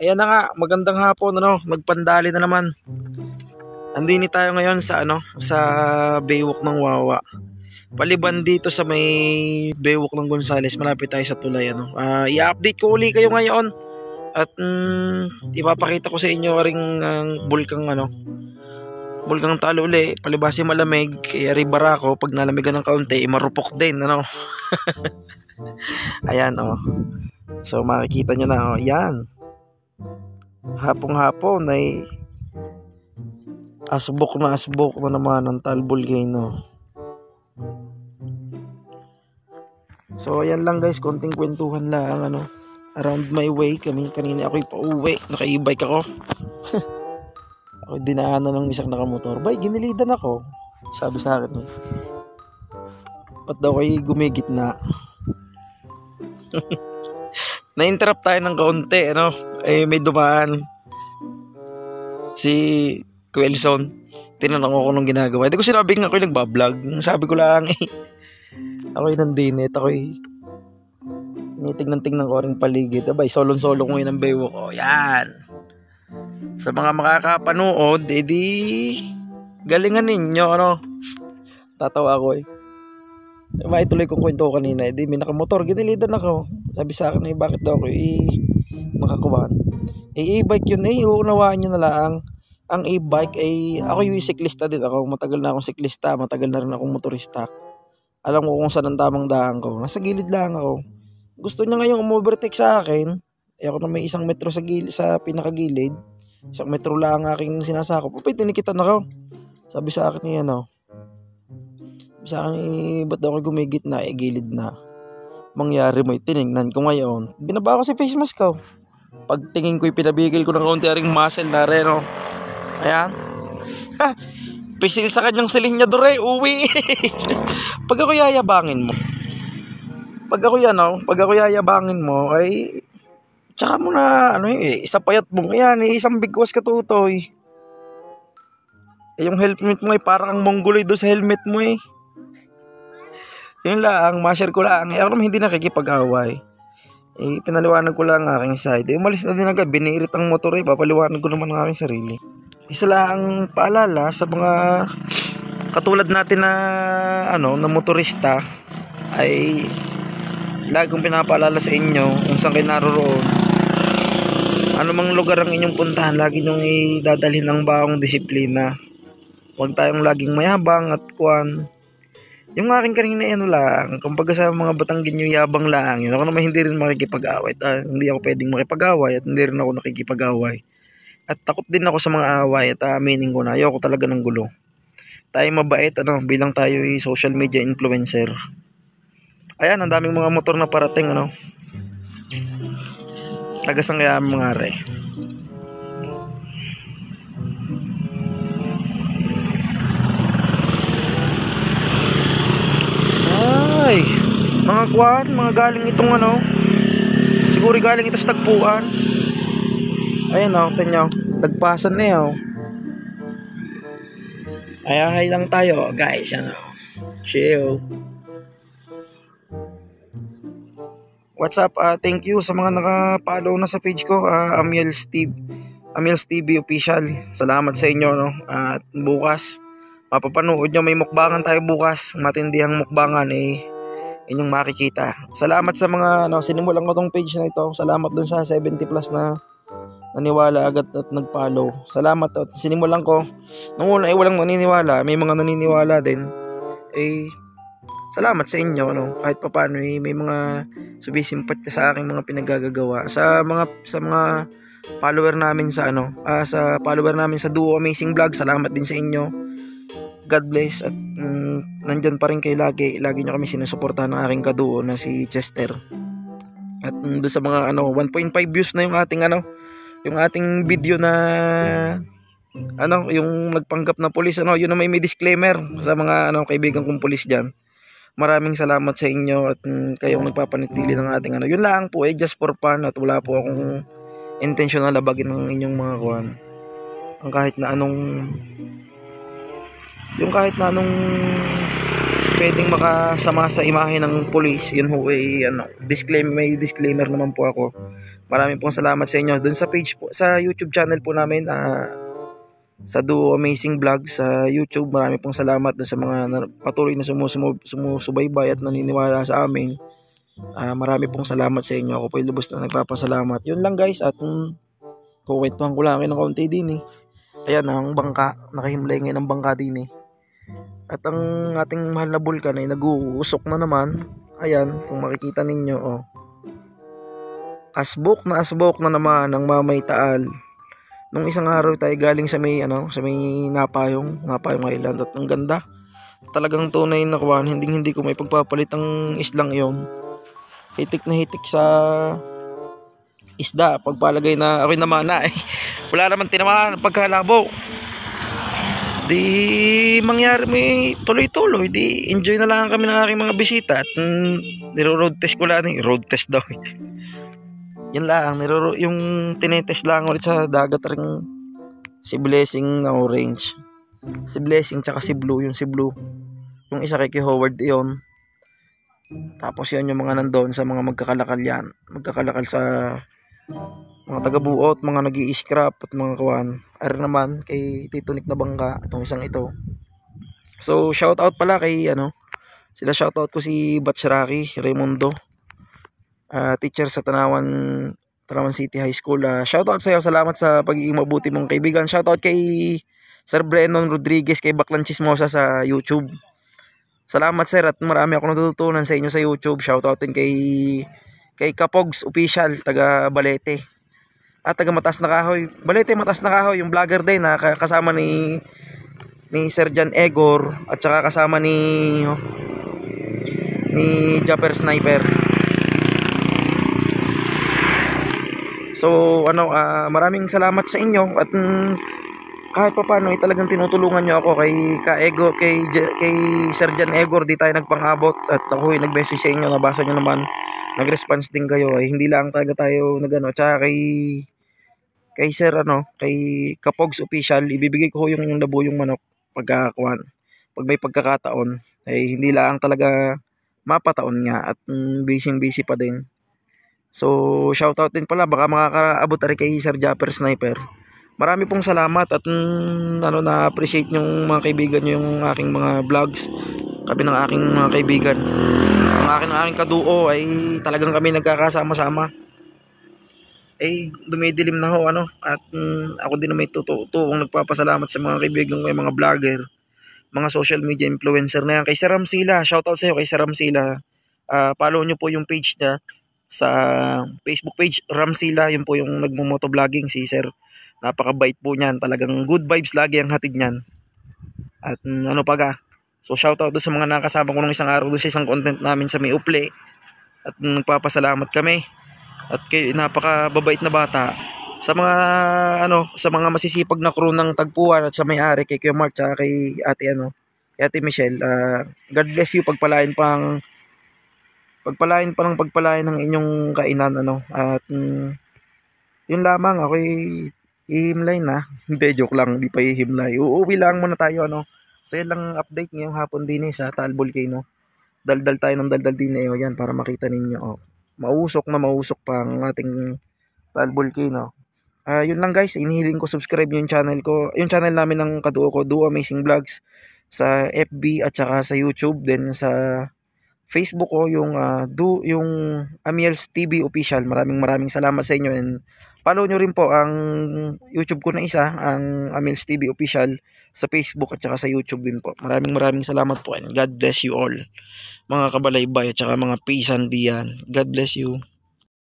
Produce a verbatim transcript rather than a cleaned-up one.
Ayan na nga, magandang hapon, ano, nagpandali na naman. Andini tayo ngayon sa ano, sa Baywalk ng Wawa. Paliban dito sa may Baywalk ng Gonzales, malapit tayo sa tulay, ano. Ah, i-update ko uli kayo ngayon at mm, ipapakita ko sa inyo ring ang uh, bulkang ano, bulkang talo uli, palibasi malamig, kaya ribara ko pag nalamigan ng kaunti, marupok din, ano. Ayan, oh. So makikita nyo na, oh, yan. Hapong-hapon ay asbok na asbok na naman ang Taal Volcano. So ayan lang guys, konting kwentuhan lang ano, around my way. Kami kanina ako'y pauwi, naka-e-bike ako. Ako dinaanan ng isang nakamotor. Bay, ginilidan ako. Sabi sa akin, eh, ba't daw kayo gumigit na? Na-interrupt tayo ng kaunti, ano? Eh, may dumaan si Quelson. Tinanong ako nung ginagawa. Hindi ko sinabing ako'y nagbablog. Sabi ko lang, eh, ako'y nandinit. Ako'y tinitignan-tignan ko rin paligid. Abay, solong-solo ko ngayon ang baywalk ko. Yan. Sa mga makakapanood, edi galingan ninyo, ano? Tatawa ako, eh. May tuloy kong kwento kanina, edi may nakamotor, ginilidan ako. Sabi sa akin, eh, bakit daw ako eh, makakuhaan? Eh, e-bike yun, eh, uunawaan nyo na lang. Ang e-bike ay, ako yung siklista din ako. Matagal na akong siklista, matagal na rin akong motorista. Alam ko kung saan ang tamang daan ko. Nasa gilid lang ako. Gusto niya ngayong umovertake sa akin. Eh, ako na may isang metro sa, gilid, sa pinakagilid. Isang metro lang ang aking sinasakop. Upay, tinikitan ako. Sabi sa akin, eh, ano, sa akin, eh, ba't daw ako gumigit na, eh, gilid na. Mangyari mo, tinignan ko ngayon. Binaba ko si face mask ko. Pag tingin ko, pinabigil ko ng kaunti aring muscle na rin, oh. Ayan. Ha, pisil sa kanyang silinyador, eh, uwi. Pag ako yayabangin mo, pag ako yan, oh, pag ako yayabangin mo, ay, tsaka mo na, ano eh, isa payat mo, yan, eh, isang bigwas katutoy. Eh, yung helmet mo, eh, parang ang mongoloid doon sa helmet mo, eh. Yun lang, ma-share ko lang. Eh, ako naman hindi nakikipag-away. Eh, pinaliwanag ko lang ang aking side. Eh, umalis na din agad. Binirit ang motor, eh. Papaliwanag ko naman ang aking sarili. Isa lang paalala sa mga katulad natin na, ano, na motorista, ay lagi kong pinapaalala sa inyo kung saan kayo naroroon. Ano mang lugar ang inyong puntahan, lagi nyong idadalhin ng baong disiplina. Huwag tayong laging mayabang at kuwan. Yung aking kanina ano lang, kumbaga sa mga Batanggenyo yabang lang, yun ako naman hindi rin makikipag-away. Ah, hindi ako pwedeng makipag-away at hindi rin ako nakikipag-away. At takot din ako sa mga away at aminin ko na ayoko talaga ng gulo. Tayo mabait, ano, bilang tayo ay social media influencer. Ayan, ang daming mga motor na parating, ano. Tagasang kaya mga are. Ay, mga kwan, mga galing itong ano, siguro galing ito sa tagpuan. Ayan o, tanyo, nagpasan na yun. Ayahay lang tayo guys, ano, chill. What's up, uh, thank you sa mga nakapollow na sa page ko, uh, Amiel Steve, Amiel Steve Official. Salamat sa inyo, no. At uh, bukas mapapanood nyo, may mukbangan tayo bukas, matindihang mukbangan, eh, inyong makikita. Salamat sa mga, ano, sinimulan ko tong page na ito. Salamat dun sa seventy plus na naniwala agad at nag-follow. Salamat at sinimulan ko. Nung una ay eh, walang naniniwala, may mga naniniwala din. Eh, salamat sa inyo, no. Kahit papaano eh, may mga sumisimpat sa aking mga pinagagagawa. Sa mga sa mga follower namin sa ano, uh, sa follower namin sa Duo Amazing Vlog, salamat din sa inyo. God bless at mm, nandyan pa rin kayo lagi. Lagi nyo kami sinusuportahan ng aking kaduo na si Chester. At mm, doon sa mga ano, one point five views na yung ating ano, yung ating video na ano, yung nagpanggap na pulis, ano, yun na may, may disclaimer sa mga ano, kaibigan kong pulis diyan. Maraming salamat sa inyo at mm, kayong nagpapanatili ng ating ano. Yun lang po, eh, just for fun at wala po akong intentional labagin ng inyong mga kuwan. Ang kahit na anong yung kahit na anong pwedeng makasama sa imahe ng pulis. Yun ho ay ano, disclaimer, may disclaimer naman po ako. Maraming pong salamat sa inyo dun sa page po, sa YouTube channel po namin, uh, sa Duo Amazing Vlog sa YouTube. Maraming pong salamat dun sa mga patuloy na sumusum sumusubaybay at naniniwala sa amin. Uh, marami pong salamat sa inyo. Ako po ay lubos na nagpapasalamat. Yun lang guys, at um, kuwentuhan ko lang kayo ng kaunti din eh. Ayan ang bangka, nakahimlay ngayon ang bangka din eh. At ang ating mahal na bulkan ay nag-uusok na naman. Ayan, kung makikita ninyo oh. Asbok na asbok na naman ang Mamay Taal. Nung isang araw tayo galing sa may ano, sa may Napayong, Napayong Island, at ang ganda. Talagang tunay na kuwan, hindi hindi ko may pagpapalit ang islang 'yon. Hitik na hitik sa isda, pagpalagay na ako'y namana eh. Wala naman tinamaan pagkalabo. Di mangyari may tuloy-tuloy, di enjoy na lang kami ng aking mga bisita. At mm, niro-road test ko lang eh, road test daw. Yan lang, niro yung tinetest lang ulit sa dagat ring si Blessing na orange. Si Blessing tsaka si Blue, yung si Blue. Yung isa kay Howard yon. Tapos yan yung mga nandoon sa mga magkakalakal yan. Magkakalakal sa mga taga-buot, mga nag-i-scrap at mga kawan. Ar naman kay Tito Nick na bangka, itong isang ito. So shout out pala kay ano, sila shout out ko si Batch Rocky, Raimundo. Uh, teacher sa Tanawan Tanawan City High School. Uh, shout out sa iyo, salamat sa pagiging mabuti mong kaibigan. Shout out kay Sir Brennon Rodriguez, kay Baklan Chismosa sa YouTube. Salamat sir, at marami ako natututunan sa inyo sa YouTube. Shout out din kay kay Kapogs Official, taga Balete. At taga Mataas na Kahoy. Balete Mataas na Kahoy, yung vlogger din na kasama ni ni Sir Jan Egor at saka kasama ni oh, ni Japper Sniper. So ano, uh, maraming salamat sa inyo at mm, kahit pa paano ay talagang tinutulungan nyo ako kay Ka Ego, kay, kay Sir Jan Egor, di tayo nagpangabot at ako ay nag-message sa inyo, nabasa nyo naman, nag-response din kayo, ay hindi lang talaga tayo nagano. Tsaka kay kay Sir ano, kay Kapogs Official, ibibigay ko yung yung labo yung manok pagkakuan, pag may pagkakataon, ay hindi lang talaga mapataon nga at mm, busy busy pa din. So shoutout din pala, baka makakaabot rin kay Sir Japper Sniper. Marami pong salamat at mm, ano, na-appreciate yung mga kaibigan nyo yung aking mga vlogs. Kami ng aking mga kaibigan, ang akin ng aking kaduo ay talagang kami nagkakasama-sama. Ay dumidilim na ho ano, at mm, ako din na may tutuong nagpapasalamat sa mga kaibigan ko, yung mga vlogger, mga social media influencer na yan. Kay Sir Ramsila, shoutout sa iyo kay Sir Ramsila. Uh, follow nyo po yung page niya sa Facebook page, Ramsila, yun po yung nagmo-motovlogging si Sir. Napakabait po niyan, talagang good vibes lagi ang hatid niyan. At mm, ano pa ga, so shoutout doon sa mga nakasama ko nung isang araw doon sa isang content namin sa May Uple. At mm, nagpapasalamat kami. At kay napakababait na bata. Sa mga ano, sa mga masisipag na crew ng Tagpuan at sa may-ari kay Kuya Mark at kay Ate ano, kay Ate Michelle, uh, God bless you, pagpalain pang pagpalain pa ng pagpalain ng inyong kainan ano. At mm, yun lamang, ako'y ihimlay na. Hindi, joke lang, hindi pa ihimlay. Uuwi lang muna tayo ano. So yun lang update ngayong hapon din eh, sa Taal Volcano. Daldal tayo ng daldal din eh, yan para makita ninyo oh. Mausok na mausok pa ang ating Taal Volcano. Uh, yun lang guys, inihiling ko subscribe yung channel ko, yung channel namin ng kaduo ko, Duo Amazing Vlogs, sa F B at saka sa YouTube, then sa Facebook ko yung uh, do yung Amiels T V Official. Maraming maraming salamat sa inyo, and follow nyo rin po ang YouTube ko na isa, ang Amiels T V Official, sa Facebook at saka sa YouTube din po. Maraming maraming salamat po, and God bless you all mga kabalaybay at saka mga pisan diyan. God bless you.